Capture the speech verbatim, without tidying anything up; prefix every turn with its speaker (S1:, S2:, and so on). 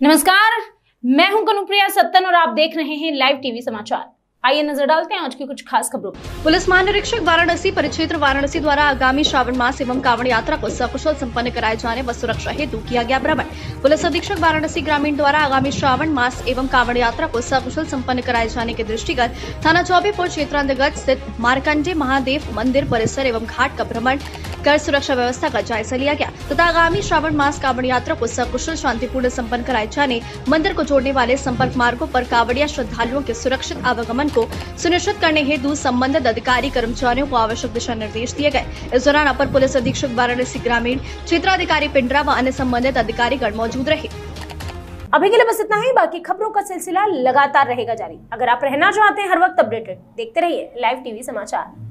S1: नमस्कार, मैं हूं कनुप्रिया सत्तन और आप देख रहे हैं लाइव टीवी समाचार। आइए नजर डालते हैं आज की कुछ खास खबरों पर।
S2: पुलिस महानिरीक्षक वाराणसी परिक्षेत्र वाराणसी द्वारा आगामी श्रावण मास एवं कांवड़ यात्रा को सकुशल संपन्न कराए जाने व सुरक्षा हेतु किया गया भ्रमण। पुलिस अधीक्षक वाराणसी ग्रामीण द्वारा आगामी श्रावण मास एवं कांवड़ यात्रा को सकुशल संपन्न कराए जाने के दृष्टिगत थाना चौबीपुर क्षेत्रांतर्गत स्थित मार्कंडे महादेव मंदिर परिसर एवं घाट का भ्रमण कर सुरक्षा व्यवस्था का जायजा लिया गया तथा आगामी श्रावण मास कांवड़ यात्रा को सकुशल शांतिपूर्ण संपन्न कराए जाने, मंदिर को जोड़ने वाले संपर्क मार्गों पर कांवड़िया श्रद्धालुओं के सुरक्षित आवागमन को सुनिश्चित करने हेतु संबंधित अधिकारी कर्मचारियों को आवश्यक दिशा निर्देश दिए गए। इस दौरान अपर पुलिस अधीक्षक वाराणसी ग्रामीण, क्षेत्राधिकारी पिंडरा व अन्य संबंधित अधिकारीगण मौजूद रहे।
S1: अभी के लिए बस इतना ही। बाकी खबरों का सिलसिला लगातार रहेगा जारी। अगर आप रहना चाहते हैं हर वक्त अपडेटेड, देखते रहिए लाइव टीवी समाचार।